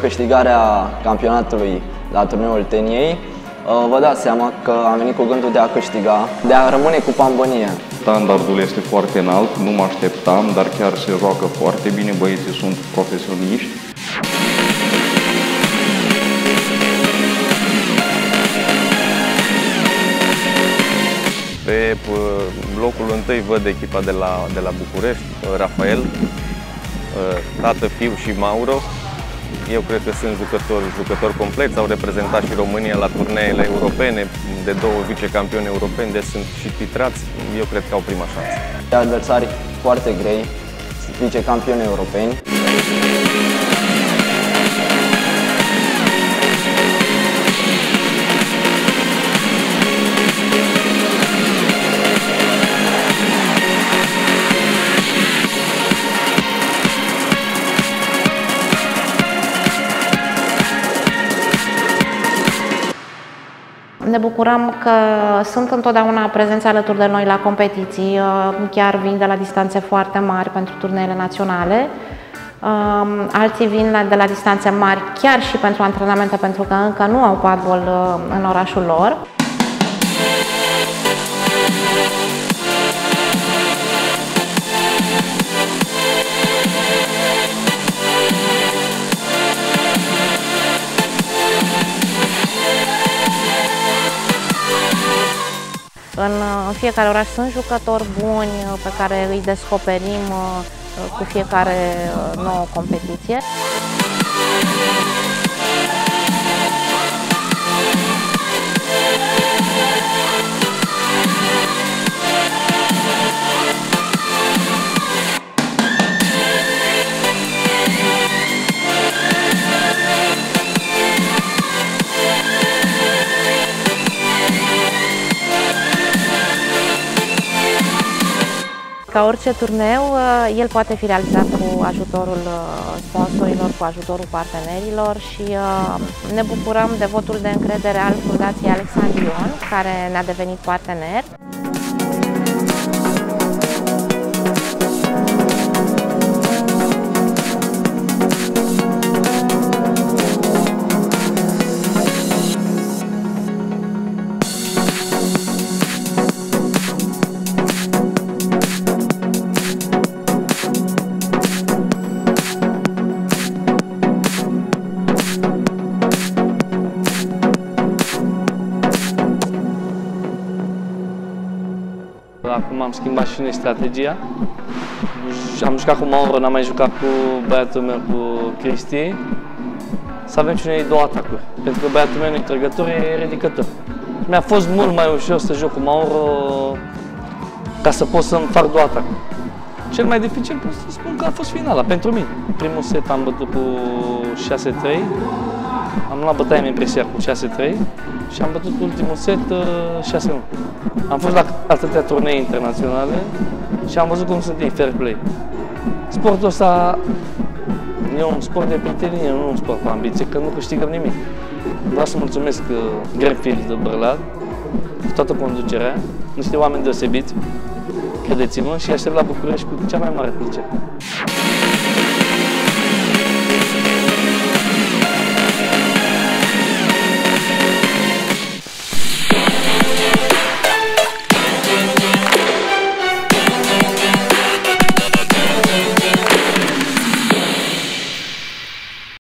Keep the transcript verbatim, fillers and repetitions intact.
câștigarea campionatului la turneul Teniei, vă dați seama că am venit cu gândul de a câștiga, de a rămâne cu Pambănie. Standardul este foarte înalt, nu mă așteptam, dar chiar se joacă foarte bine, băieții sunt profesioniști. Pe blocul întâi văd echipa de la, de la București, Rafael, tată, fiu și Mauro. Eu cred că sunt jucători, jucători compleți, au reprezentat și România la turneele europene, de două vicecampioni europeni, deci sunt și titrați. Eu cred că au prima șansă. Adversari foarte grei, vicecampioni europeni. Ne bucurăm că sunt întotdeauna prezenți alături de noi la competiții, chiar vin de la distanțe foarte mari pentru turneele naționale. Alții vin de la distanțe mari chiar și pentru antrenamente, pentru că încă nu au padbol în orașul lor. În fiecare oraș sunt jucători buni pe care îi descoperim cu fiecare nouă competiție. Ca orice turneu, el poate fi realizat cu ajutorul sponsorilor, cu ajutorul partenerilor și ne bucurăm de votul de încredere al Fundației Alexandrion, care ne-a devenit partener. Acum am schimbat și noi strategia. Am jucat cu Mauro, n-am mai jucat cu băiatul meu, cu Cristi. Să avem și noi două atacuri. Pentru că băiatul meu nu e trăgător, e ridicător. Mi-a fost mult mai ușor să joc cu Mauro ca să pot să-mi fac două atacuri. Cel mai dificil pot să spun că a fost finala pentru mine. Primul set am bătut cu șase trei. Am luat bătaie în impresia cu șase trei și am bătut ultimul set șase unu. Am fost la atâtea turnee internaționale și am văzut cum sunt ei, fair play. Sportul ăsta e un sport de prietenie, nu un sport cu ambiție, că nu câștigăm nimic. Vreau să mulțumesc Greenfield de Bărlad, toată conducerea, niște oameni deosebiți, credeți-mă, și aștept la București cu cea mai mare plăcere.